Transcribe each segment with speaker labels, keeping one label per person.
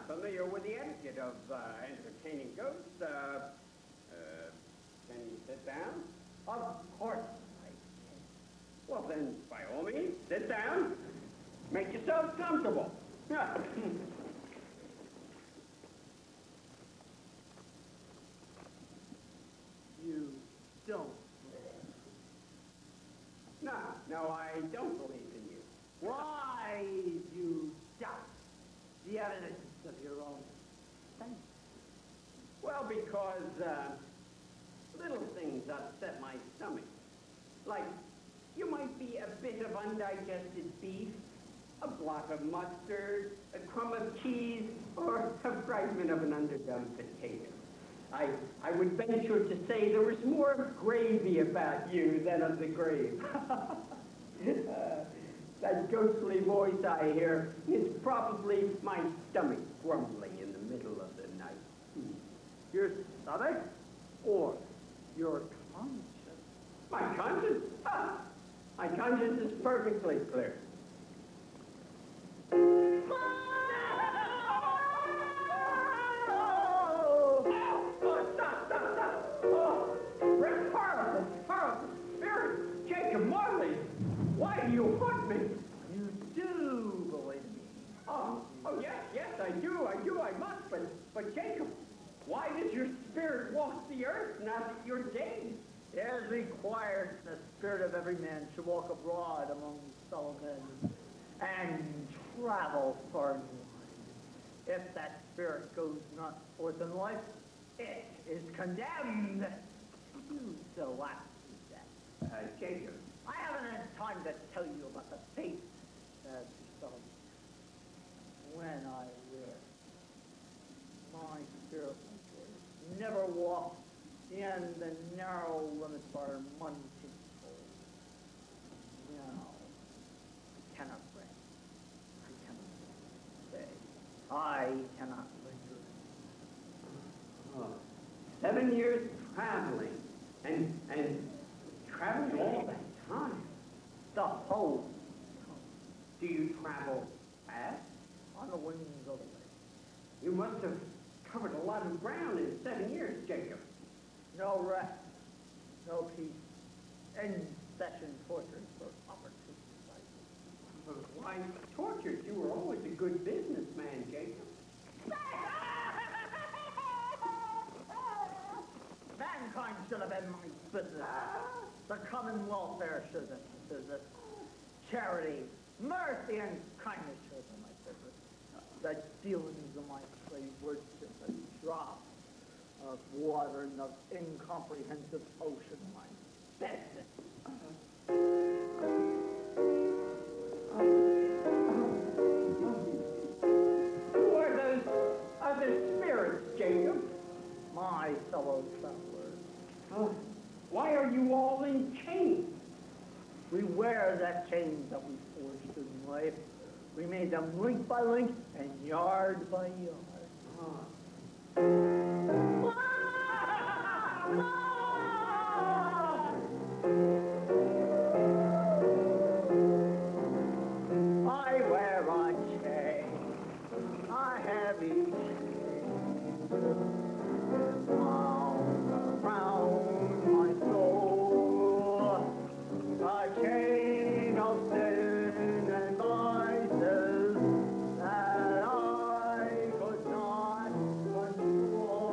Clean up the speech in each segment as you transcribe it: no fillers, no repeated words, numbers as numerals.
Speaker 1: not familiar with the etiquette of entertaining ghosts, can you sit down?
Speaker 2: Of course I can.
Speaker 1: Well, then, by all means, sit down. Make yourself comfortable.
Speaker 2: You don't.
Speaker 1: No, no, I don't believe in you.
Speaker 2: Why you doubt the evidence of your own sense?
Speaker 1: Well, because little things upset my stomach. Like, you might be a bit of undigested beef, a blot of mustard, a crumb of cheese, or a fragment of an underdone potato. I would venture to say there was more gravy about you than of the grave. That ghostly voice I hear is probably my stomach grumbling in the middle of the night.
Speaker 2: Your stomach or your conscience?
Speaker 1: My conscience? Ah, my conscience is perfectly clear. Why do you haunt me?
Speaker 2: You do believe me.
Speaker 1: Oh, yes, I do, I must, but Jacob, why does your spirit walk the earth now that you're dead?
Speaker 2: As required, the spirit of every man should walk abroad among fellow men and travel far and wide. If that spirit goes not forth in life, it is condemned to the last death.
Speaker 1: Jacob.
Speaker 2: I haven't had time to tell you about the fate that befell me when I lived. My spirit never walked in the narrow limits of our mundane soul. No, I cannot bring. I cannot say. I cannot linger.
Speaker 1: 7 years traveling, and traveling all that time.
Speaker 2: The whole time.
Speaker 1: Do you travel fast?
Speaker 2: On the wings of the wind.
Speaker 1: You must have covered a lot of ground in 7 years, Jacob.
Speaker 2: No rest, no peace, incessant tortures for opportunity.
Speaker 1: Why tortured? You were always a good businessman, Jacob.
Speaker 2: Mankind should have been my business. The common welfare should have been my business. Charity, mercy, and kindness should have been my business. The dealings of my slave were just a drop of water in the incomprehensive ocean of my business.
Speaker 1: Who are those other spirits, Jacob?
Speaker 2: My fellow travelers.
Speaker 1: Oh, why are you all in chains?
Speaker 2: We wear that chains that we forged in life. We made them link by link and yard by yard. I wear a chain, a heavy chain, wound around my soul, a chain of sin and vices that I could not control.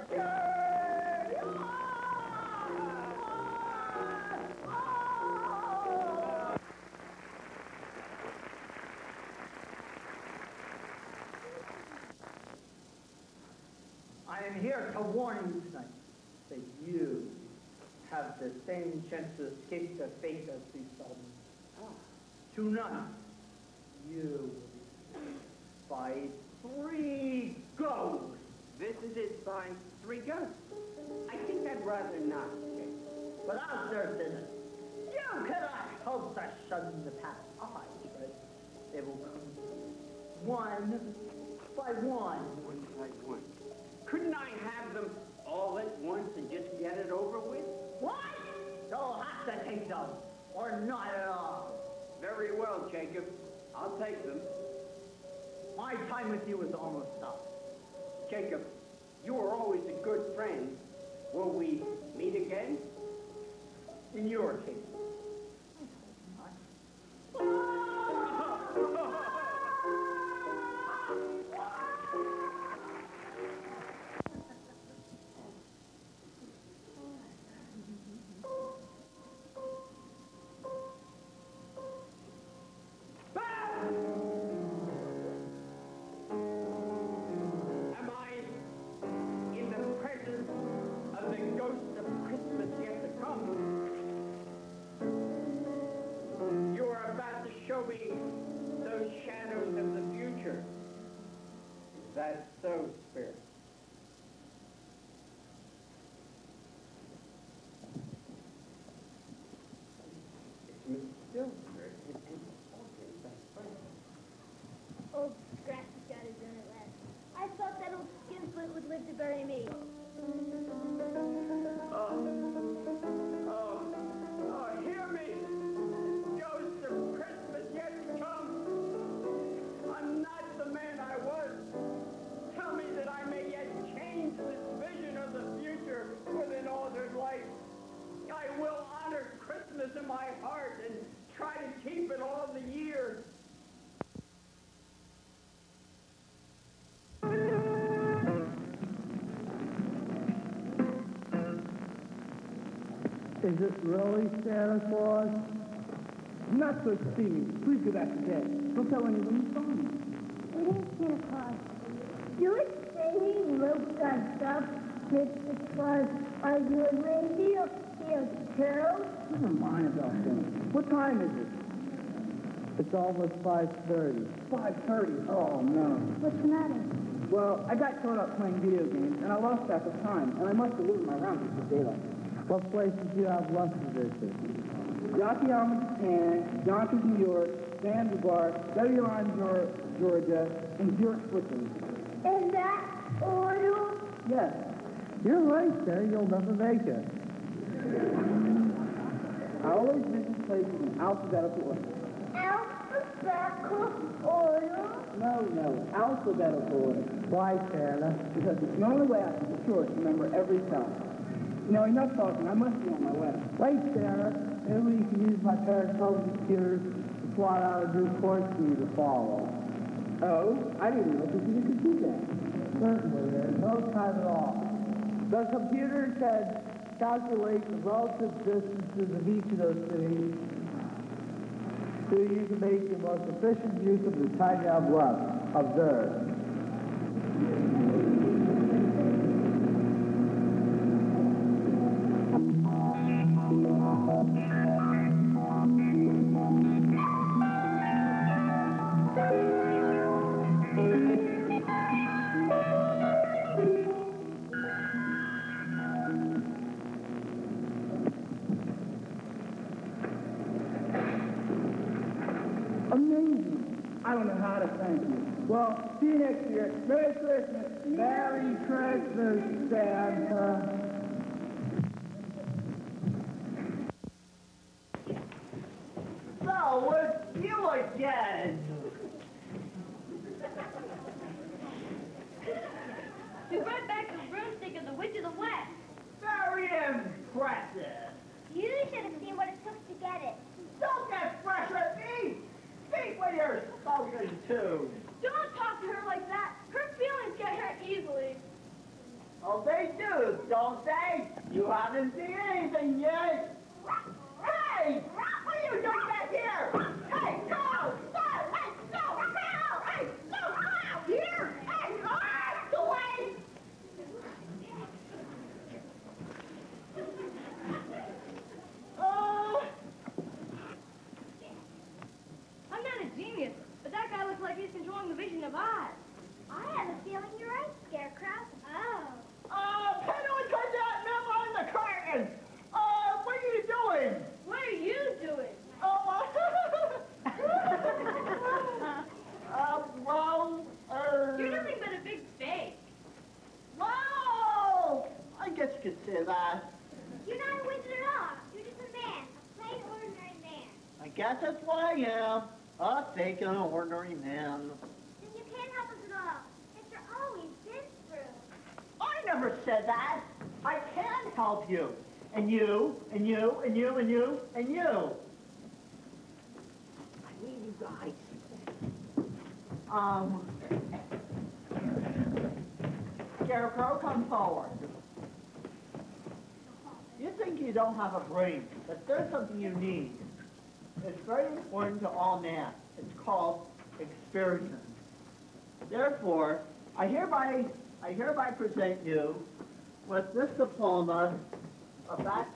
Speaker 2: I am here to warn you tonight that you have the same chance to escape the fate of these Sultans. Tonight, you will be by 3 ghosts.
Speaker 1: Visited by 3 ghosts. I think I'd rather not, Jake.
Speaker 2: But as their business, you cannot hope to shun the past eyes, right? They will come one by one.
Speaker 1: One by one. Couldn't I have them all at once and just get it over with?
Speaker 2: What? You'll have to take them, or not at all.
Speaker 1: Very well, Jacob. I'll take them.
Speaker 2: My time with you is almost up.
Speaker 1: Jacob, you were always a good friend. Will we meet again?
Speaker 2: In your case.
Speaker 1: Am I in the presence of the ghost of Christmas yet to come? You are about to show me those shadows of the future. Is that so, Spirit? It's Mr. Silver.
Speaker 3: Oh, Scratchy's got his own at last. I thought that old skinflint would live to bury me.
Speaker 1: Hear me! Ghost of Christmas yet to come! I'm not the man I was. Tell me that I may yet change this vision of the future with an altered life. I will honor Christmas in my heart and try to keep it all the year.
Speaker 4: Is it really Santa Claus? Not so steamy. Please go back to bed. Don't tell anyone you saw me.
Speaker 3: It is Santa Claus. Do it singing ropes on stuff, Mr. Claus. Are you a reindeer? Here's carols.
Speaker 4: Never mind about them. What time is it? It's almost 5:30. 5:30? Oh, no.
Speaker 3: What's the matter?
Speaker 4: Well, I got caught up playing video games, and I lost track of time, and I must have losing my rounds before daylight. What places do you have left to visit? Yokohama, Japan, Yonkers, New York, Zanzibar, Babylon, Georgia, and Zurich, Switzerland.
Speaker 3: In that order?
Speaker 4: Yes. You're right, sir. You'll never make it. I always visit places in alphabetical order.
Speaker 3: Alphabetical order?
Speaker 4: No, alphabetical order. Why, Santa? Because it's the only way I can be sure to remember every town. You know, enough talking. I must be on my way. Wait, Sarah. Maybe you can use my parents' home computers to plot out a new course for you to follow. Oh? I didn't know you could do that. Certainly. There's no time at all. The computer can calculate the relative distances of each of those cities so you can make the most efficient use of the time you have left. Observe. Amazing. I don't know how to thank you. Well, see you next year. Merry Christmas. Merry Christmas, Santa.
Speaker 2: So, it's you again.
Speaker 5: We brought back the broomstick of the Witch of the West.
Speaker 2: Very impressive.
Speaker 3: You should have seen what it took to get it.
Speaker 2: Don't get fresh at me. Speak when you're spoken to.
Speaker 5: Don't talk to her like that. Her feelings get hurt easily.
Speaker 2: Oh, they do. news, don't they? You haven't seen anything yet. Hey! What are you doing back here? Hey, go! Go! Hey, go! Go! Hey, go! Out here! Hey, go away! Oh!
Speaker 5: I'm not a genius, but that guy looks like he's controlling the vision of Oz.
Speaker 3: I have a feeling you're right, Scarecrow. Oh.
Speaker 2: Pedal, turn that memo on the curtain! What are you doing?
Speaker 5: What are you doing?
Speaker 2: You're
Speaker 5: You're nothing but a big fake.
Speaker 2: Wow! I guess you could say that.
Speaker 3: You're not a wizard at all. You're just a man, a plain ordinary man.
Speaker 2: I guess that's what I am. A fake and ordinary man.
Speaker 3: Then you can't help us at all. After all we've been through.
Speaker 2: I never said that. I can help you. And you, and you, and you, and you, and you. I need you guys. Scarecrow, come forward. You think you don't have a brain, but there's something you need. It's very important to all men. It's called experience. Therefore, I hereby present you with this diploma of that.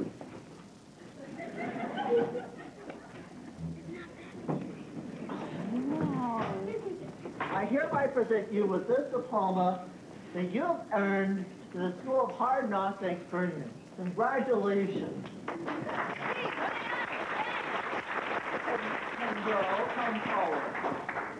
Speaker 2: I hereby present you with this diploma that you have earned in the School of Hard Knocks experience. Congratulations. And girl, come forward.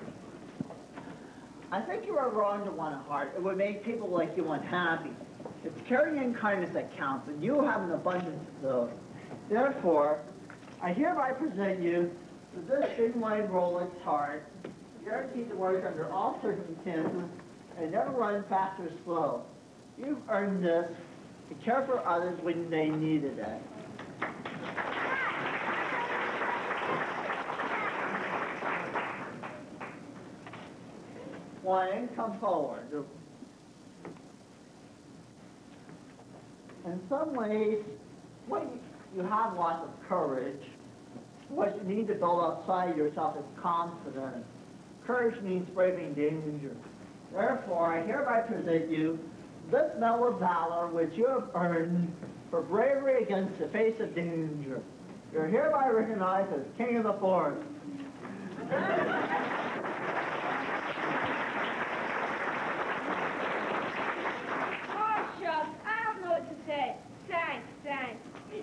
Speaker 2: I think you are wrong to want a heart. It would make people like you unhappy. It's carrying kindness that counts, and you have an abundance of those. Therefore, I hereby present you with this big wide Rolex heart, guaranteed to work under all circumstances and never run fast or slow. You've earned this to care for others when they needed it. Wayne, come forward. In some ways, when you have lots of courage, what you need to build outside yourself is confidence. Courage means braving danger. Therefore, I hereby present you this Medal of Valor which you have earned for bravery against the face of danger. You're hereby recognized as King of the Forest.
Speaker 5: Oh, shucks, I don't know what to say. Thanks, thanks.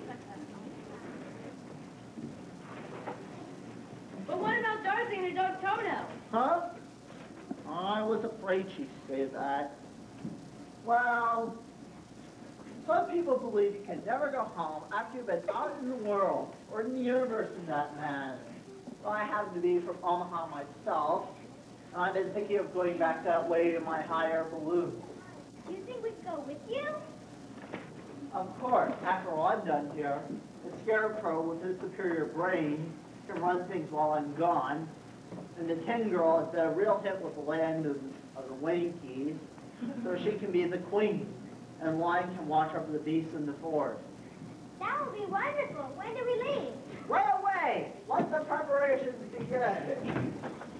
Speaker 5: But what about Dorothy and her dog Toto?
Speaker 2: Huh? I was afraid she'd say that. Well, some people believe you can never go home after you've been out in the world, or in the universe in that matter. Well, I happen to be from Omaha myself, and I've been thinking of going back that way in my higher balloon.
Speaker 3: Do you think we could go with you?
Speaker 2: Of course, after all I'm done here, the Scarecrow with his superior brain can run things while I'm gone, and the Tin Girl has been a real hit with the land of the Winkies, so she can be the queen, and Lion can watch over the beasts in the forest.
Speaker 3: That would be wonderful. When do we leave?
Speaker 2: Right away! Let the preparations begin.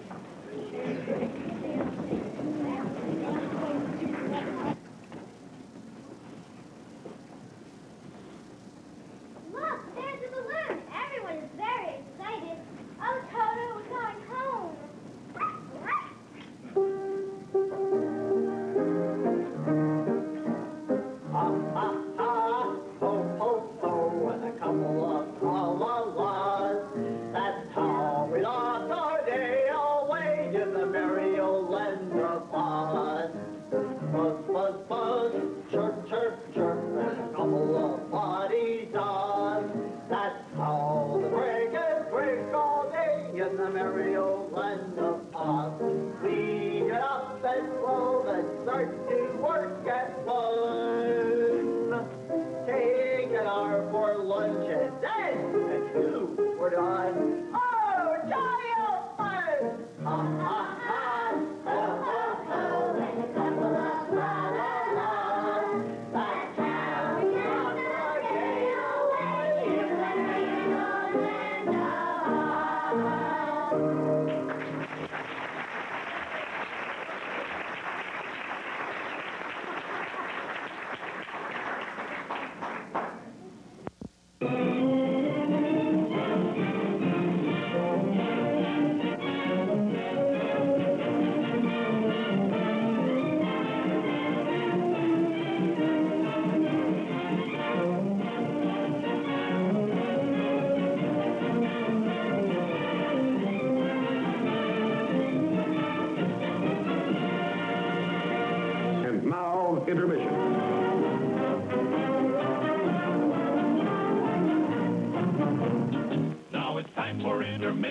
Speaker 3: Look, there's the balloon. Everyone is very excited. Oh, Toto, we're going home.
Speaker 2: Ho, ho, ho, and a couple of la-la-las. That's how we lost our day away in the merry old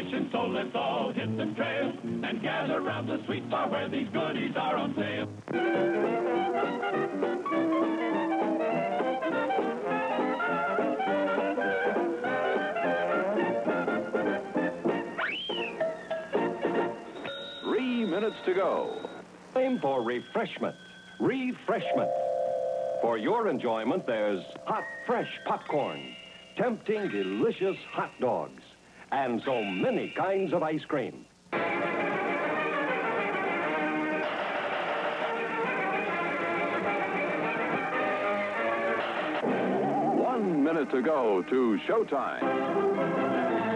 Speaker 6: celebration, so let's all hit the trail and gather round the sweet bar where these goodies are on sale.
Speaker 7: 3 minutes to go. Time for refreshment. Refreshment. For your enjoyment, there's hot, fresh popcorn, tempting, delicious hot dogs, and so many kinds of ice cream. 1 minute to go to showtime.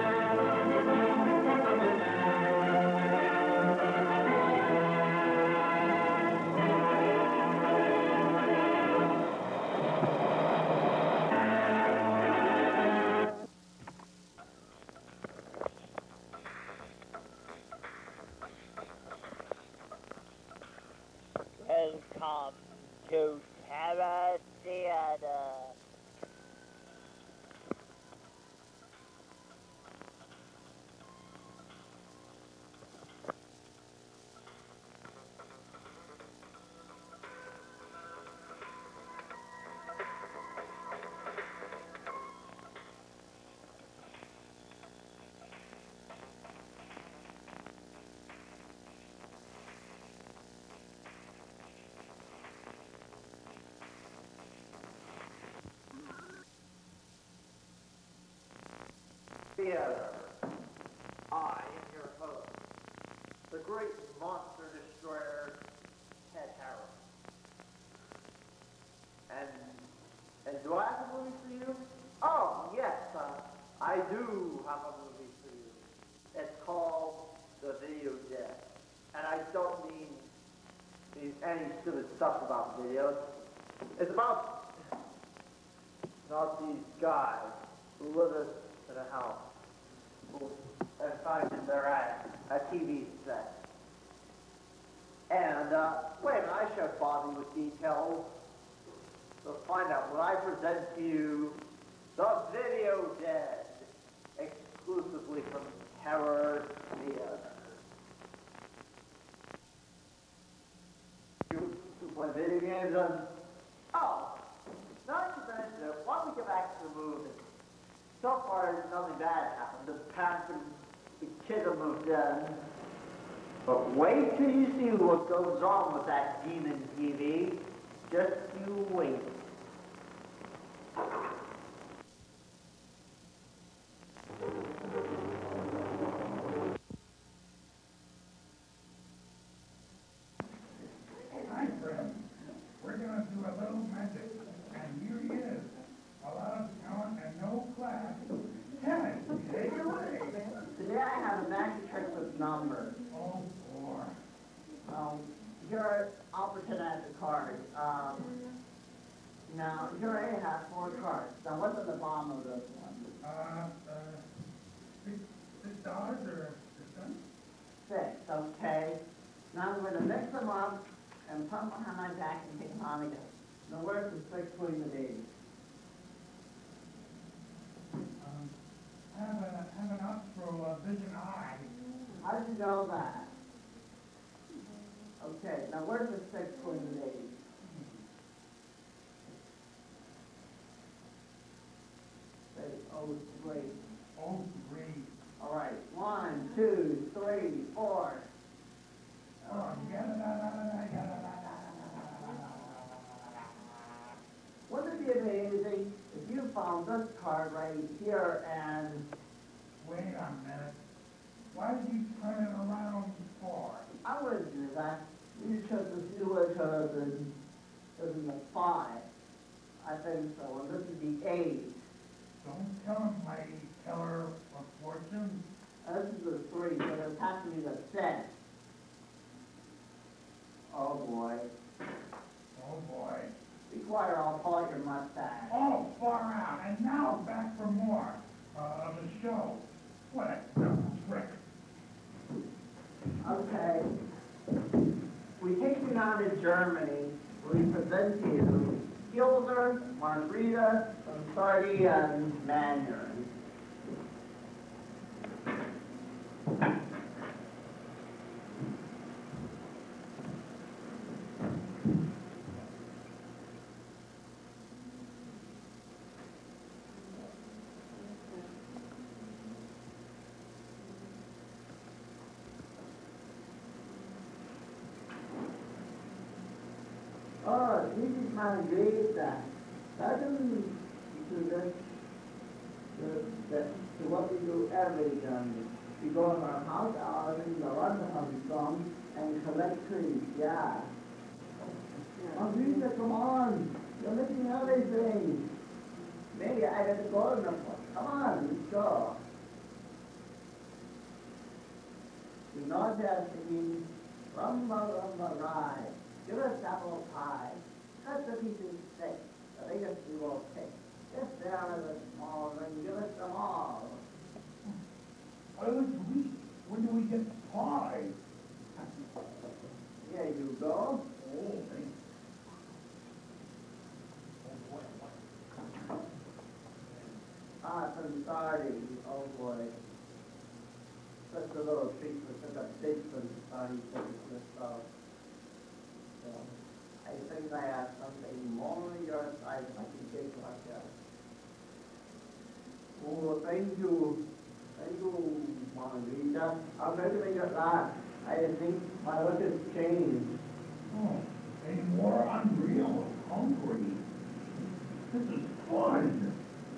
Speaker 2: Welcome to Terra Theater. Theater. I am your host, the great monster destroyer, Ted Harris. And do I have a movie for you? Oh, yes, I do have a movie for you. It's called The Video Dead. And I don't mean any stupid stuff about videos. It's about these guys who live in a house and find that they're at a TV set. And, wait a minute, I should bother with details. So find out when I present to you The Video Dead, exclusively from Terror Theater. You play video games and... Oh, not to mention it, why don't we get back to the movie? So far, nothing bad happened. The pastor, the kids have moved in. But wait till you see what goes on with that demon TV. Just you wait.
Speaker 8: Hi, friend. We're going to do a little magic, and here he is. A lot of talent and no class. Kenny, take it away.
Speaker 2: Today I have a magic trick with numbers.
Speaker 8: Oh, boy.
Speaker 2: Here, I'll pretend I have the card. Now, here I have 4 cards. Now, what's at the bottom of this one?
Speaker 8: $6 or $6?
Speaker 2: 6, okay. Now I'm going to mix them up and put them behind my back and take them on again. Now, where's the 6 between the days?
Speaker 8: I have an Oxford Vision Eye.
Speaker 2: How did you know that? Okay, now where's the 6 between the days? Say, oh, 3.
Speaker 8: Oh, 3.
Speaker 2: All right, 1, 2, 3, 4.
Speaker 8: Oh,
Speaker 2: Wouldn't it be amazing if you found this card right here and...
Speaker 8: Wait a minute. Why did you turn it around for?
Speaker 2: I wouldn't do that. You would have been the 5. I think so, and this is the 8.
Speaker 8: Don't tell him my teller of fortune.
Speaker 2: This is the 3, so it has to be the 6. Oh boy.
Speaker 8: Oh, boy.
Speaker 2: Be quiet or I'll pull out your mustache.
Speaker 8: Oh, far out. And now back for more of the show. What a dumb trick.
Speaker 2: Okay. We take you now to Germany, where we present to you Pilsner, Margarita, Sardi, and Mandarin.
Speaker 9: this is my great cousin to to what we do every Sunday. We go to our house hours in the London song and collect trees, yeah. Oh, Lisa, come on. You're missing everything. Maybe I got to go in the come on, let's go. Do not just singing rumba ride. Give us apple pie. Cut the pieces thick. The biggest we will pick. Just down as a small ring. Give us them all.
Speaker 8: Oh, sweet. When do we get pie?
Speaker 9: Here you go.
Speaker 8: Oh, thanks.
Speaker 9: Some sardines. Oh boy. Just a little treat for such a big one sardines for this stuff. So, I think I have something more your size I can take like that. Oh, thank you. Thank you, Margarita. I'll try to make it last. I think my look has changed.
Speaker 8: Oh, any more unreal hungry. This is fun.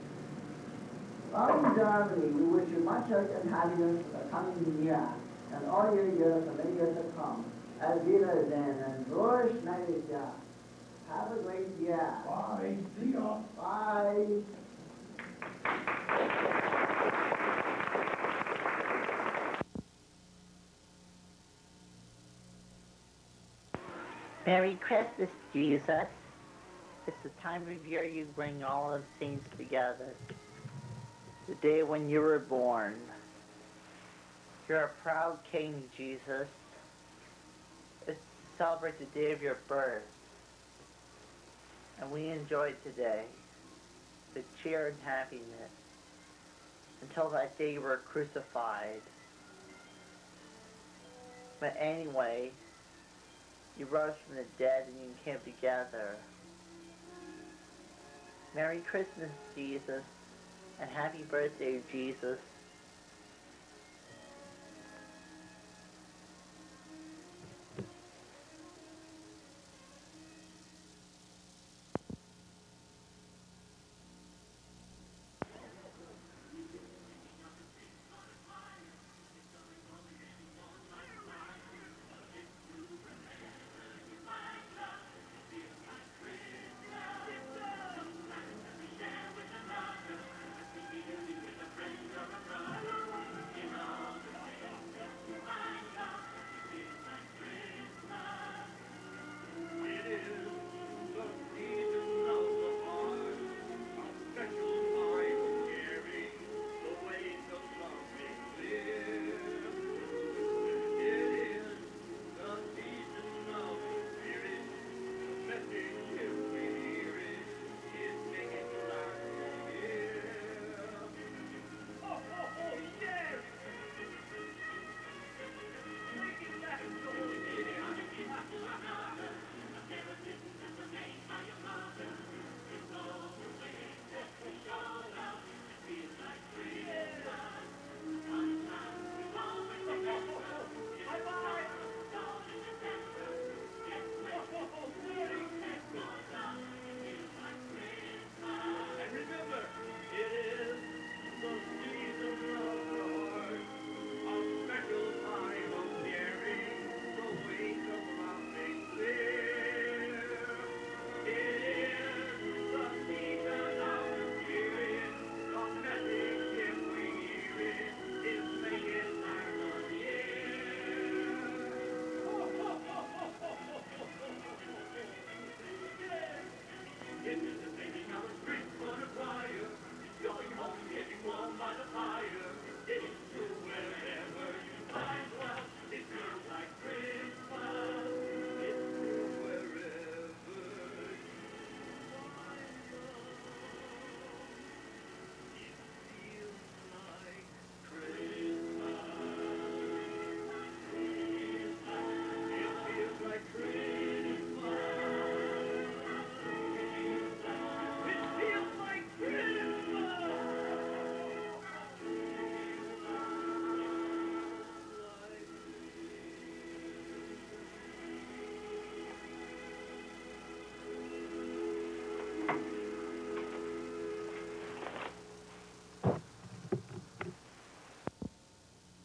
Speaker 9: From Germany, we wish you much health and happiness for the coming year, and all your years and many years to come. As Wiedersehen and Durch neues Jahr. Have a great year.
Speaker 8: Bye. See ya.
Speaker 9: Bye.
Speaker 2: Merry Christmas, Jesus. It's the time of year you bring all of things together. The day when you were born. You're a proud king, Jesus. Let's celebrate the day of your birth. And we enjoy today the cheer and happiness until that day you were crucified. But anyway, you rose from the dead and you came together. Merry Christmas, Jesus, and happy birthday, Jesus.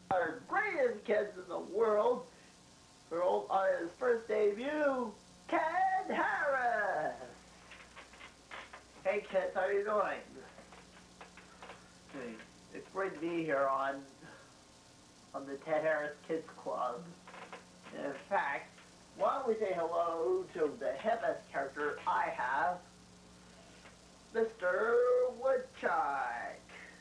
Speaker 9: our greatest kids in the world on his first debut, Ken Harris. Hey kids, how you doing? Hey, it's great to be here on the Ted Harris Kids Club. In fact, why don't we say hello to the hippest character I have, Mr. Woodchuck.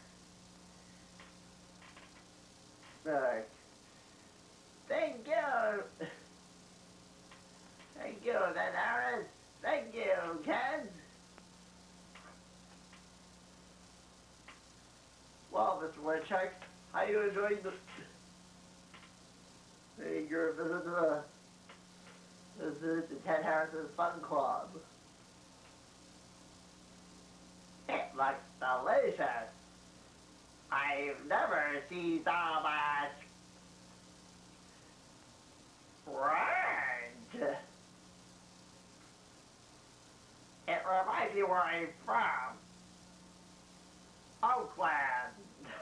Speaker 9: Thank you. Thank you, Ted Harris. Thank you, kids. Well, Mr. Woodchuck, how you enjoying your visit to Ted Harris's Fun Club? It looks delicious. I've never seen so much bread. It reminds me where I'm from. Oakland.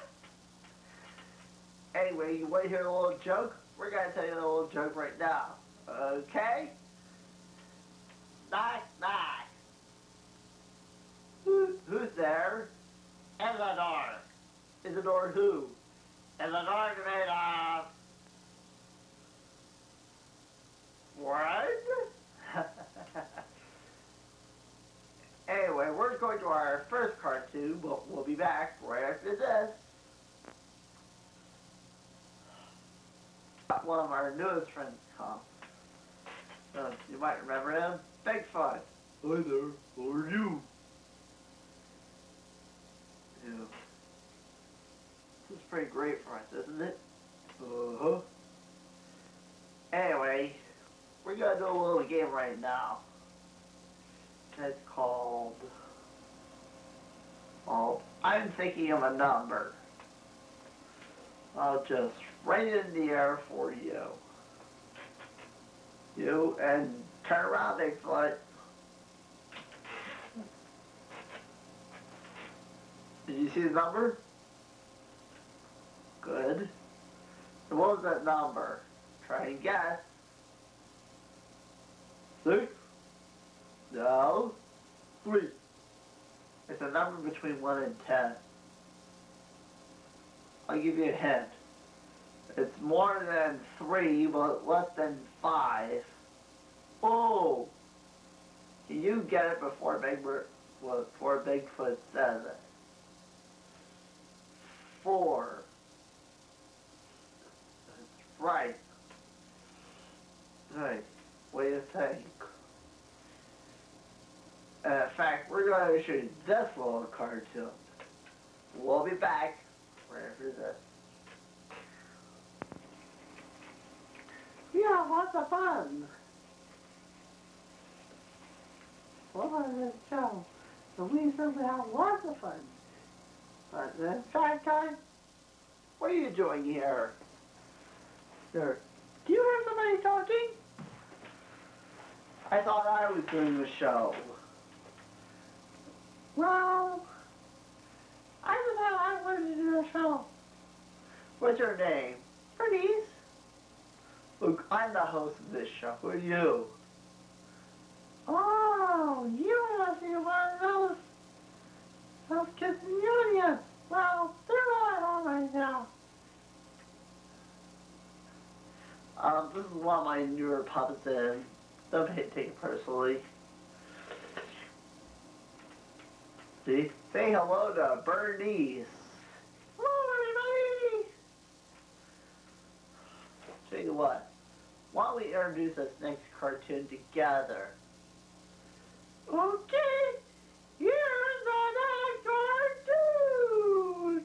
Speaker 9: Anyway, you want to hear a little joke? We're going to tell you a little joke right now. Okay? Knock, knock. Who's there? Isidore. Isidore who? Isidore made of... What? Anyway, we're going to our first cartoon, but we'll be back right after this. One of our newest friends come. You might remember him. Bigfoot. Hi there. How are you? Yeah. This is pretty great for us, isn't it? Uh-huh. Anyway, we're going to do a little game right now. It's called... Oh, I'm thinking of a number. I'll just write it in the air for you. And turn around, Bigfoot. Did you see the number? Good. So what was that number? Try and guess. 6? No. 3. It's a number between 1 and 10. I'll give you a hint. It's more than 3, but less than 5. Oh! Can you get it before Bigfoot says it? 4. That's right. Right. What do you think? In fact, we're going to show you this little cartoon. We'll be back right after this. Yeah, lots of fun. Well, this show, so we certainly have lots of fun. But in fact, what are you doing here? Sir, do you hear somebody talking? I thought I was doing the show. Well, I thought I wanted to do the show. What's your name? Bernice. Look, I'm the host of this show. Who are you? Oh, you must be one of those kids in Union. Well, they're not on right now. This is one of my newer puppets in. Don't take it personally. See? Say hello to Bernice. Hello, everybody! Tell you what, why don't we introduce this next cartoon together? Okay, here's the next cartoon!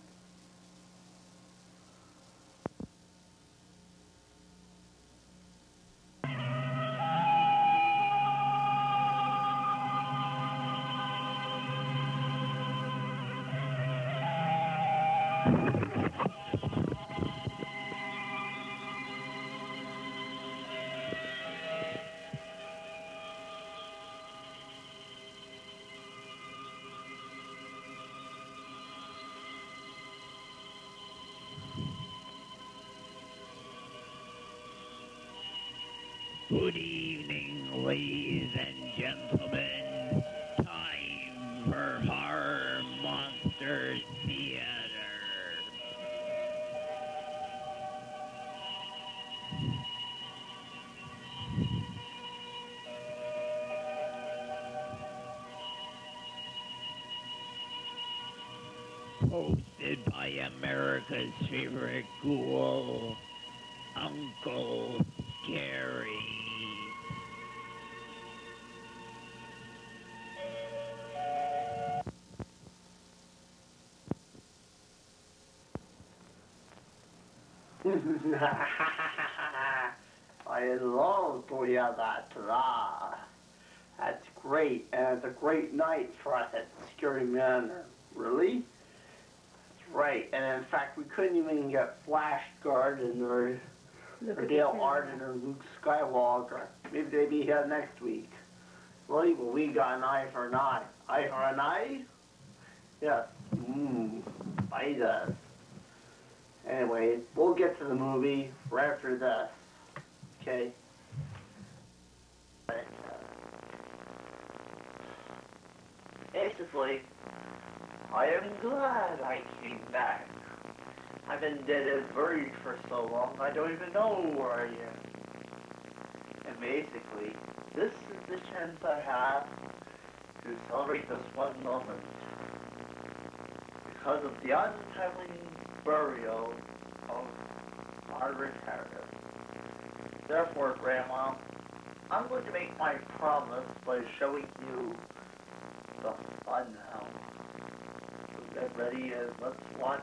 Speaker 10: Good evening, ladies and gentlemen. Time for Horror Monster Theater. Hosted by America's favorite ghoul, Uncle Scary.
Speaker 9: I love to hear that. That's great, and it's a great night for us at Scary Manor. Really? That's right, and in fact, we couldn't even get Flash Gordon or Dale Arden or Luke Skywalker. Maybe they'll be here next week. Really? Well, we got an eye for an eye. Eye for an eye? Yes. Spiders. Anyway, we'll get to the movie right after this. Okay? Basically, I am glad I came back. I've been dead and buried for so long, I don't even know where I am. And basically, this is the chance I have to celebrate this one moment. Because of the untimely burial of Margaret Harris. Therefore, Grandma, I'm going to make my promise by showing you the fun house. So get ready and let's watch.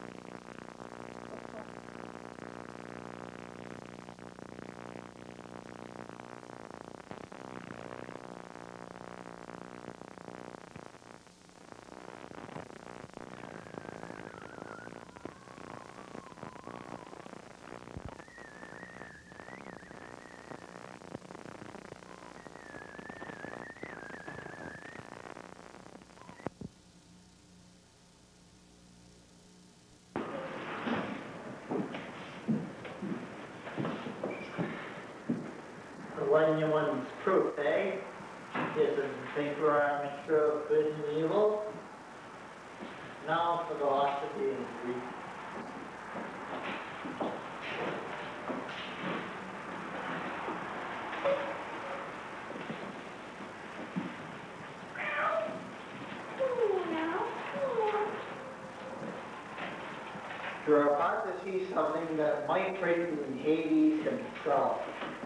Speaker 9: Anyone's proof, eh? This is the think we're a mixture of good and evil. Now for philosophy and Greek. You're about to see something that might bring in Hades himself.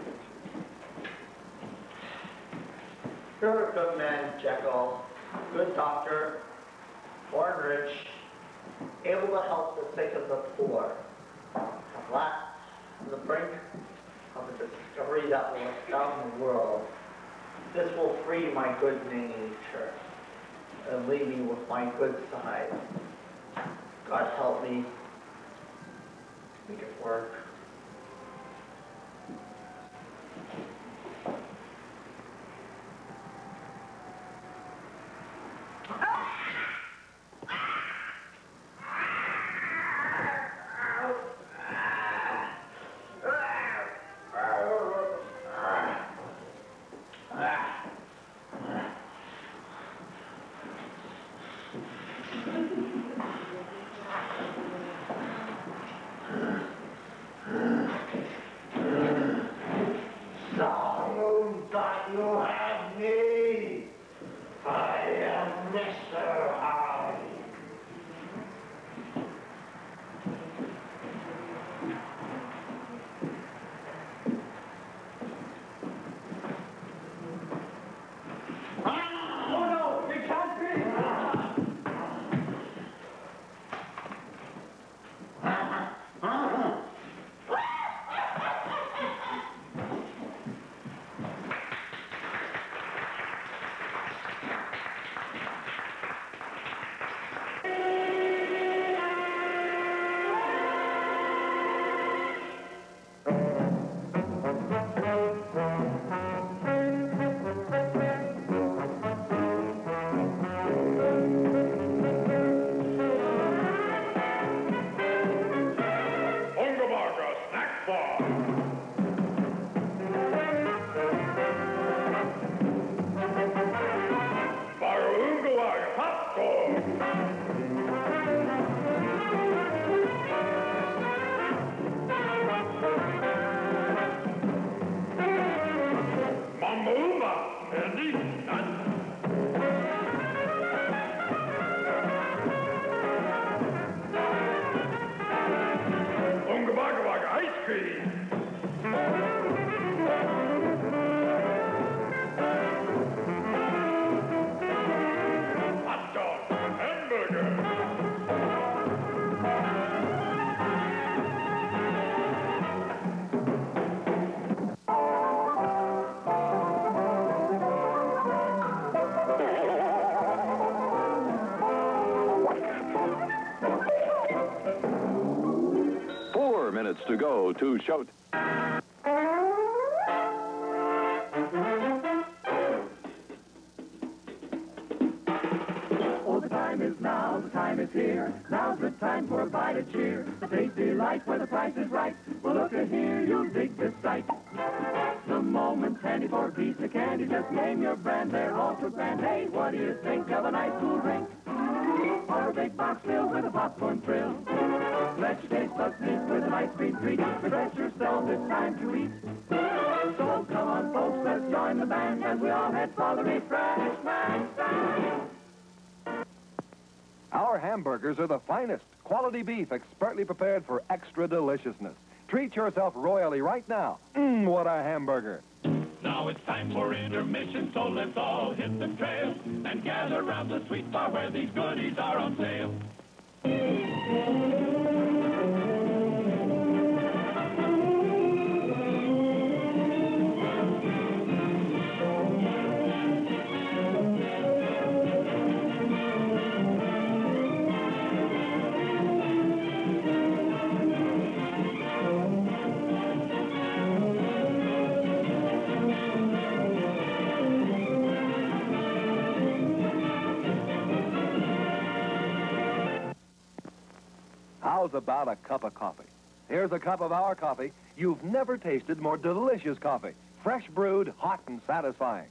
Speaker 9: You're a good man, Jekyll, good doctor, born rich, able to help the sick and the poor. At last, on the brink of a discovery that will astound the world. This will free my good nature and leave me with my good side. God help me make it work.
Speaker 7: to go to Showtime.
Speaker 6: Oh, the time is now, the time is here. Now's the time for a bite of cheer. The tasty delight where the price is right. Well, look at here, you'll dig this sight. The moment's handy for a piece of candy. Just name your brand, they're all for grand. Hey, what do you think of a nice cool drink? Or a big box filled with a popcorn thrill? Let's taste what's neat with an ice cream treat. Refresh yourself, it's time to eat. So come on, folks, let's join the band as we all head for the refreshment stand.
Speaker 7: Our hamburgers are the finest. Quality beef expertly prepared for extra deliciousness. Treat yourself royally right now. What a hamburger.
Speaker 6: Now it's time for intermission, so let's all hit the trail and gather round the sweet bar where these goodies are on sale.
Speaker 7: How's about a cup of coffee? Here's a cup of our coffee. You've never tasted more delicious coffee. Fresh brewed, hot and satisfying.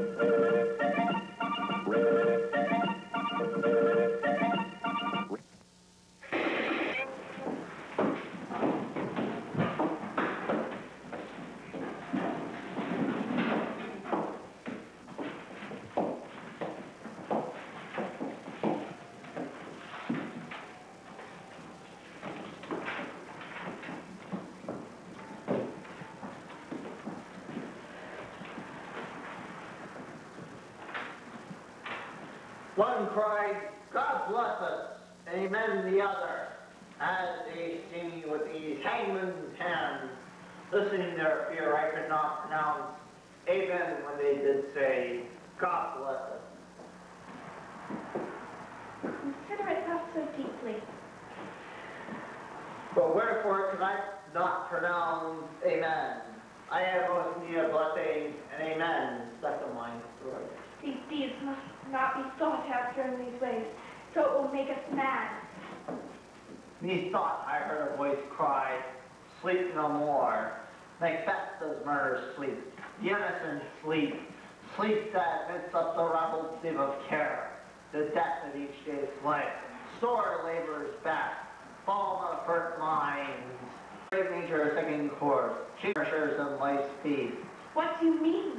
Speaker 9: One cried, God bless us, amen the other, as they sing with these hangman's hands. Listening to their fear, I could not pronounce amen when they did say, God bless us.
Speaker 5: Consider it not so deeply.
Speaker 9: But wherefore can I not pronounce amen? I have most need a blessing and amen stuck in my throat.
Speaker 5: These deeds must not be thought after in these ways, so it will make us mad.
Speaker 9: Methought I heard a voice cry, sleep no more. Macbeth does murder sleep. The innocent sleep. Sleep that admits up the ruffled sleep of care. The death of each day's life. Sore labor's back. Fall of hurt minds. Brave nature second course. She nurtures in life's peace.
Speaker 5: What do you mean?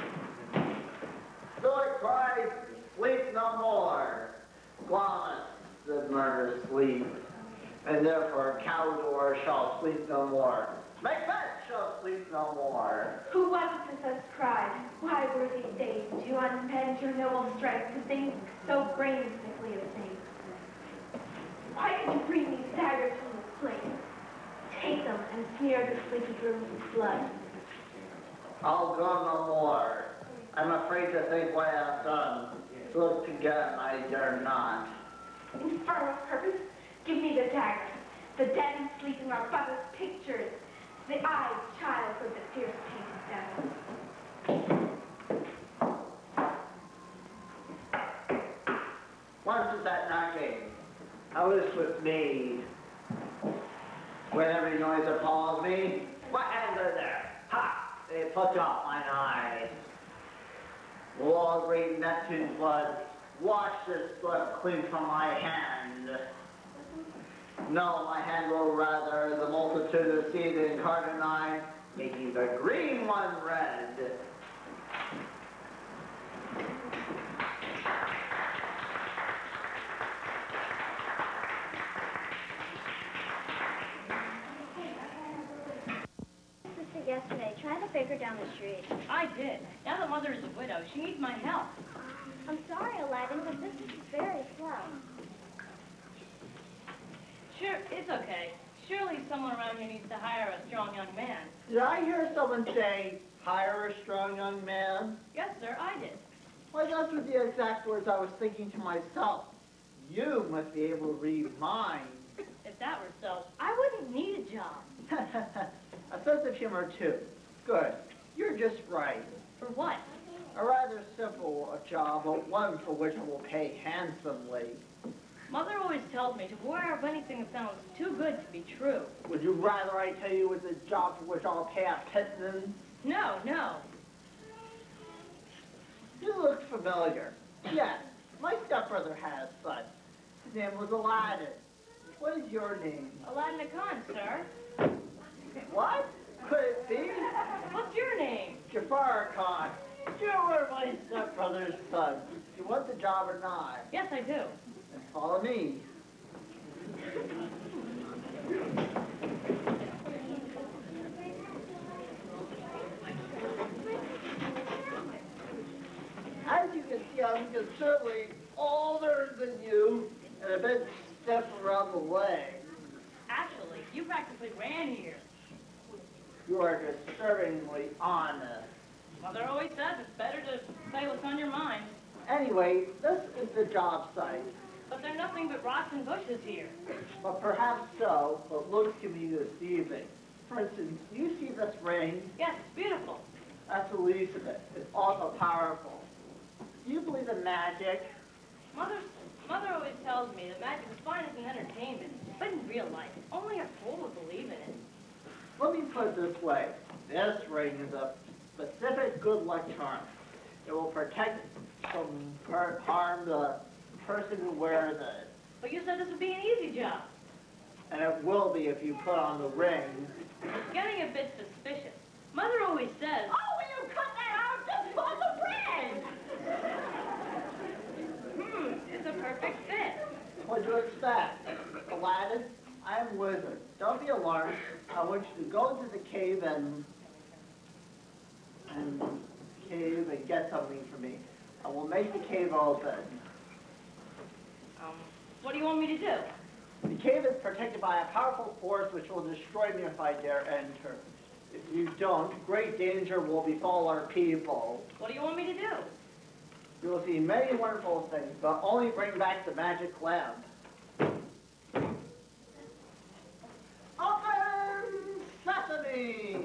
Speaker 9: So it cries, sleep no more. Glamis does murder sleep. And therefore Cawdor shall sleep no more. Macbeth shall sleep no more.
Speaker 5: Who was it that thus cried? Why were these days to unbend your noble strength to think so brain-sickly of things? Why did you bring these daggers from this place? Take them and smear the sleepy room with blood.
Speaker 9: I'll go no more. I'm afraid to think what I have done. Look again, I dare not.
Speaker 5: Infernal purpose, give me the daggers. The dead and sleeping are but as pictures. The eyes childhood that fierce painted them.
Speaker 9: Once is that knocking? I was with me. When every noise appalls me, what hands are there? Ha! They plucked off mine eyes. Will all great Neptune's blood wash this blood clean from my hand? No, my hand will rather the multitude of seed incarnate, making the green one red.
Speaker 3: Sister yesterday, trying to fake her down the street.
Speaker 11: I did. Now that Mother is a widow, she needs my help.
Speaker 3: I'm sorry, Aladdin, but this is very slow.
Speaker 11: Sure, it's okay. Surely someone around here needs to hire a strong young man.
Speaker 9: Did I hear someone say, hire a strong young man?
Speaker 11: Yes, sir, I did.
Speaker 9: Why, those were the exact words I was thinking to myself. You must be able to read minds.
Speaker 11: If that were so, I wouldn't need a job.
Speaker 2: A sense of humor, too. Good. You're just right.
Speaker 11: For what?
Speaker 2: A rather simple job, but one for which I will pay handsomely.
Speaker 11: Mother always tells me to beware of anything that sounds too good to be true.
Speaker 2: Would you rather I tell you it's a job for which I'll pay a pittance?
Speaker 11: No, no.
Speaker 2: You look familiar. Yes, my stepbrother has such. His name was Aladdin. What is your name?
Speaker 11: Aladdin Khan, sir.
Speaker 2: What? Could it be?
Speaker 11: What's your name?
Speaker 2: Jafar Khan. You were my stepbrother's son. Do you want the job or not?
Speaker 11: Yes, I do.
Speaker 2: Then follow me. As you can see, I'm considerably older than you and a bit stiff around the legs.
Speaker 11: Actually, you practically ran here.
Speaker 2: You are disturbingly honest.
Speaker 11: Mother always says it's better to say what's on your mind.
Speaker 2: Anyway, this is the job site.
Speaker 11: But there are nothing but rocks and bushes here.
Speaker 2: But perhaps so, but looks can be deceiving. For instance, do you see this ring?
Speaker 11: Yes, it's beautiful.
Speaker 2: That's the least of it. It's also powerful. Do you believe in magic?
Speaker 11: Mother always tells me that magic is fine as an entertainment, but in real life, only a fool would believe in it.
Speaker 2: Let me put it this way. This ring is a specific good luck charm. It will protect from harm the person who wears it.
Speaker 11: But you said this would be an easy job.
Speaker 2: And it will be if you put on the ring.
Speaker 11: It's getting a bit suspicious. Mother always says...
Speaker 5: Oh, will you cut that out just for the bread?
Speaker 11: It's a perfect fit.
Speaker 2: What'd you expect? Aladdin, I am wizard. Don't be alarmed. I want you to go into the cave and get something for me. I will make the cave open.
Speaker 11: What do you want me to do?
Speaker 2: The cave is protected by a powerful force which will destroy me if I dare enter. If you don't, great danger will befall our people.
Speaker 11: What do you want me to do?
Speaker 2: You will see many wonderful things, but only bring back the magic lamp. Open sesame!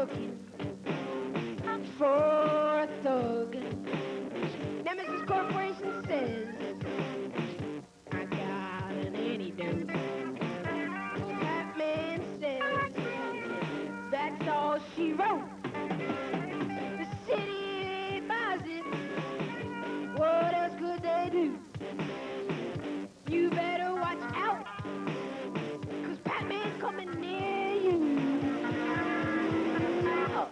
Speaker 12: working for a thug. Nemesis Corporation says I got an antidote. Batman says that's all she wrote. The city buys it. What else could they do? You better watch out, 'cause Batman's coming near you. Oh.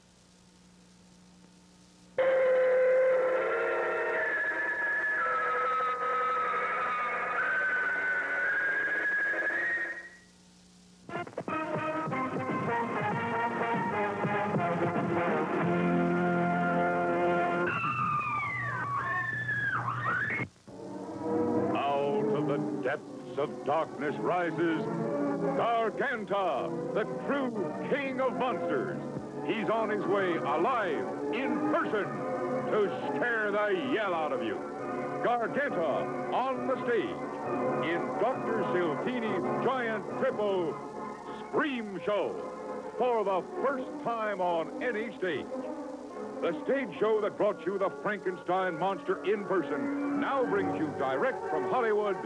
Speaker 13: Depths of darkness rises Garganta, the true king of monsters. He's on his way alive, in person, to scare the yell out of you. Garganta on the stage in Dr. Siltini's giant triple Scream Show for the first time on any stage. The stage show that brought you the Frankenstein monster in person now brings you direct from Hollywood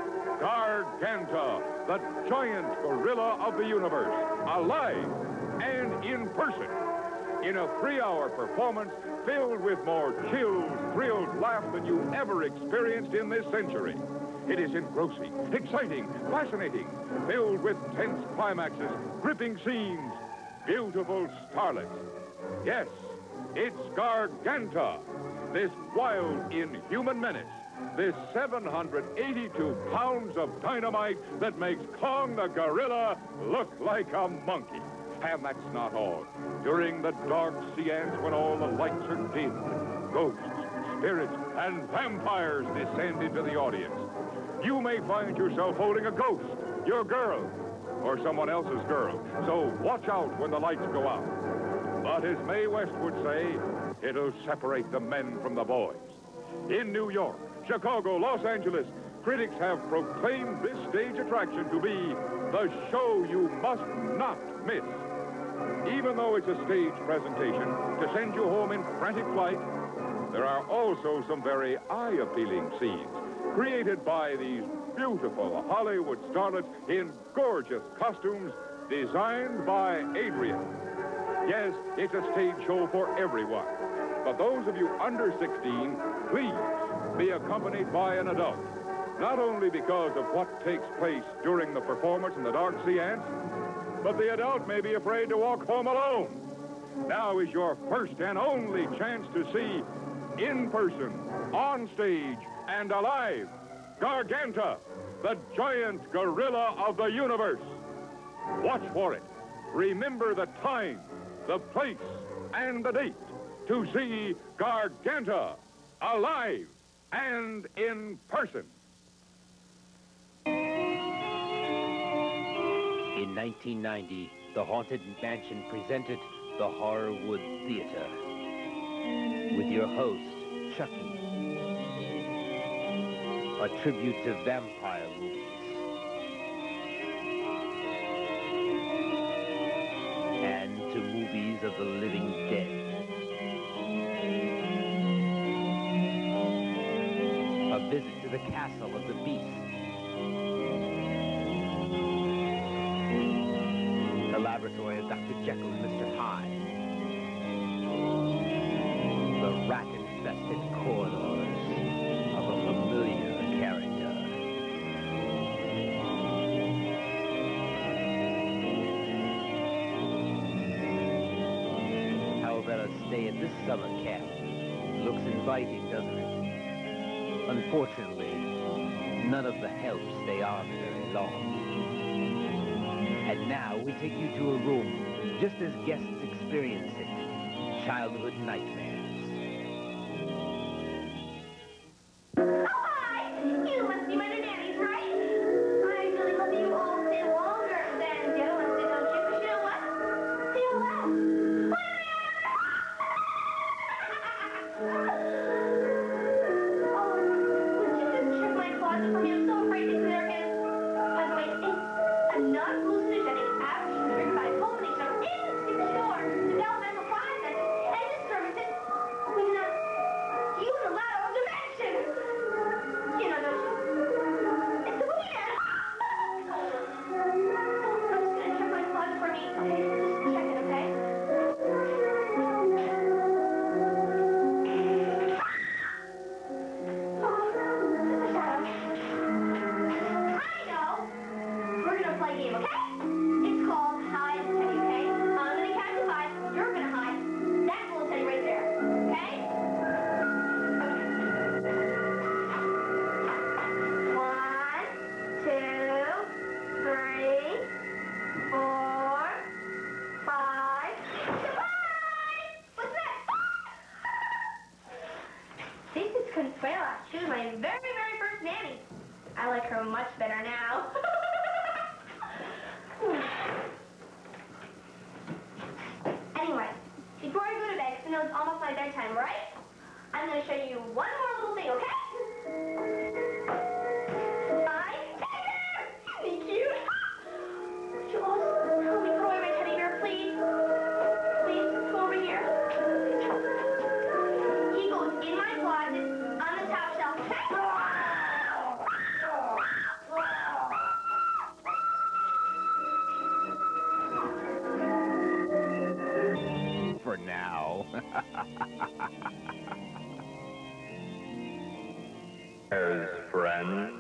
Speaker 13: Garganta, the giant gorilla of the universe, alive and in person, in a 3-hour performance filled with more chills, thrills, laughs than you ever experienced in this century. It is engrossing, exciting, fascinating, filled with tense climaxes, gripping scenes, beautiful starlets. Yes, it's Garganta, this wild, inhuman menace. This 782 pounds of dynamite that makes Kong the gorilla look like a monkey. And that's not all. During the dark seance when all the lights are dimmed, ghosts, spirits, and vampires descend into the audience, you may find yourself holding a ghost, your girl, or someone else's girl. So watch out when the lights go out. But as Mae West would say, it'll separate the men from the boys. In New York, Chicago, Los Angeles, critics have proclaimed this stage attraction to be the show you must not miss. Even though it's a stage presentation to send you home in frantic flight, there are also some very eye-appealing scenes created by these beautiful Hollywood starlets in gorgeous costumes designed by Adrian. Yes, it's a stage show for everyone. But those of you under 16, please be accompanied by an adult. Not only because of what takes place during the performance in the dark seance, but the adult may be afraid to walk home alone. Now is your first and only chance to see, in person, on stage, and alive, Garganta, the giant gorilla of the universe. Watch for it. Remember the time, the place, and the date to see Garganta, alive and in person.
Speaker 14: In 1990, the Haunted Mansion presented the Horrorwood Theater with your host, Chucky. A tribute to vampire movies. And to movies of the living dead. A visit to the castle of the beast. The laboratory of Dr. Jekyll and Mr. Hyde. The rat-infested corridors of a familiar character. How about a stay at this summer camp? Looks inviting, doesn't it? Unfortunately, none of the help stay on very long. And now we take you to a room just as guests experience it. Childhood nightmares.
Speaker 5: Oh, hi! You must be my new nannies, right? I really hope you all stay longer than Joe and Sid, don't you? 'Cause you know what? They'll laugh. Oh, would you just check my closet for me? I'm so afraid to there again. By the way, it's a non-hallucinogenic action triggered by a combination of instinct her much better now. Anyway, before I go to bed, 'cause I know it's almost my bedtime, right? I'm going to show you one more little thing, okay? My teddy bear! Isn't he cute? Would you also help me put away my teddy bear, please? Please, come over here. He goes in my closet on the top shelf, okay?
Speaker 14: For now.
Speaker 6: As friends.